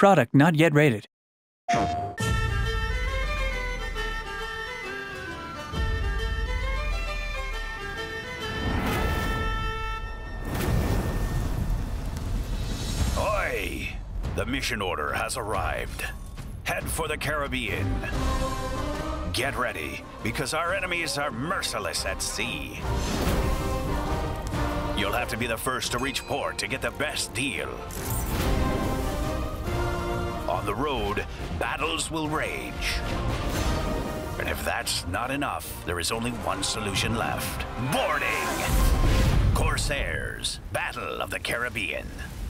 Product not yet rated. Oi! The mission order has arrived. Head for the Caribbean. Get ready, because our enemies are merciless at sea. You'll have to be the first to reach port to get the best deal. On the road, battles will rage. And if that's not enough, there is only one solution left. Boarding! Corsairs, Battle of the Caribbean.